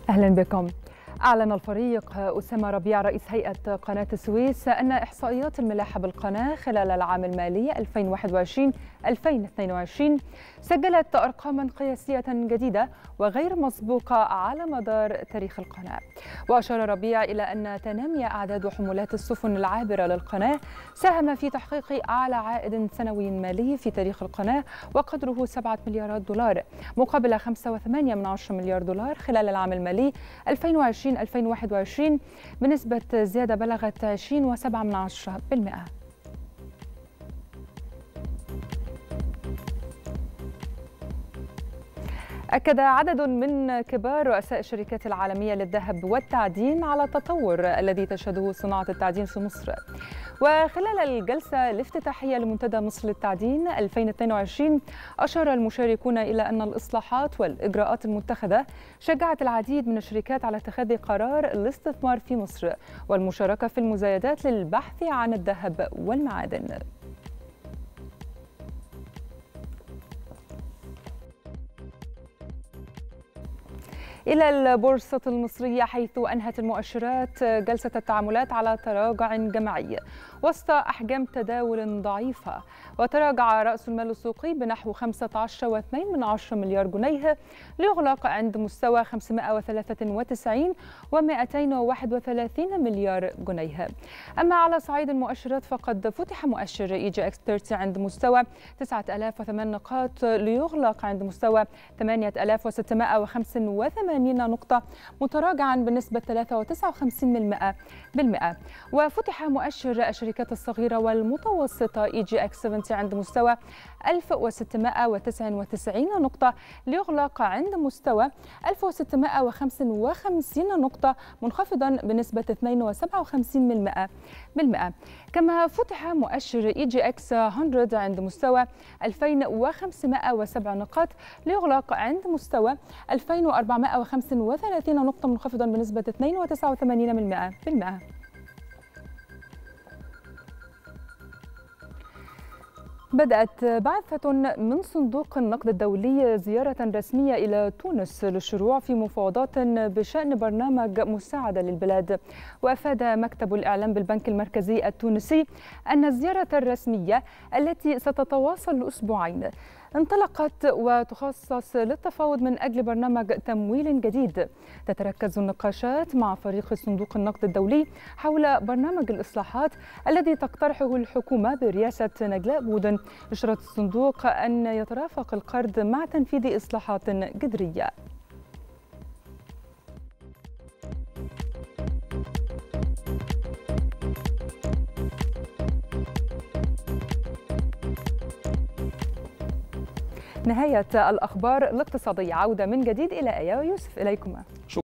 أهلا بكم. أعلن الفريق أسامة ربيع رئيس هيئة قناة السويس أن إحصائيات الملاحة بالقناة خلال العام المالي 2021-2022 سجلت أرقاما قياسية جديدة وغير مسبوقة على مدار تاريخ القناة. وأشار ربيع إلى أن تنامي أعداد وحمولات السفن العابرة للقناة ساهم في تحقيق أعلى عائد سنوي مالي في تاريخ القناة وقدره 7 مليارات دولار مقابل 5.8 مليار دولار خلال العام المالي 2020-2021 بنسبة زيادة بلغت 20.7%. أكد عدد من كبار رؤساء الشركات العالمية للذهب والتعدين على التطور الذي تشهده صناعة التعدين في مصر. وخلال الجلسة الافتتاحية لمنتدى مصر للتعدين 2022 أشار المشاركون إلى أن الإصلاحات والإجراءات المتخذة شجعت العديد من الشركات على اتخاذ قرار الاستثمار في مصر والمشاركة في المزايدات للبحث عن الذهب والمعادن. إلى البورصة المصرية، حيث أنهت المؤشرات جلسة التعاملات على تراجع جماعي وسط أحجام تداول ضعيفة. وتراجع رأس المال السوقي بنحو 15.2 مليار جنيه ليغلق عند مستوى 593.231 مليار جنيه. أما على صعيد المؤشرات فقد فتح مؤشر EGX 30 عند مستوى 9008 نقاط ليغلق عند مستوى 8685 نقطة متراجعا بنسبة 3.59%. وفتح مؤشر الشركات الصغيرة والمتوسطة EGX 70 عند مستوى 1699 نقطة ليغلق عند مستوى 1655 نقطة منخفضا بنسبة 2.57%. كما فتح مؤشر EGX 100 عند مستوى 2507 نقاط ليغلق عند مستوى 2435 نقطة منخفضا بنسبة 2.89%. بدأت بعثة من صندوق النقد الدولي زيارة رسمية إلى تونس للشروع في مفاوضات بشأن برنامج مساعدة للبلاد. وأفاد مكتب الإعلام بالبنك المركزي التونسي أن الزيارة الرسمية التي ستتواصل أسبوعين انطلقت وتخصص للتفاوض من أجل برنامج تمويل جديد. تتركز النقاشات مع فريق صندوق النقد الدولي حول برنامج الإصلاحات الذي تقترحه الحكومة برئاسة نجلاء بودن لشرط الصندوق أن يترافق القرض مع تنفيذ إصلاحات جذرية. نهاية الأخبار الاقتصادية. عودة من جديد إلى آية ويوسف، إليكم.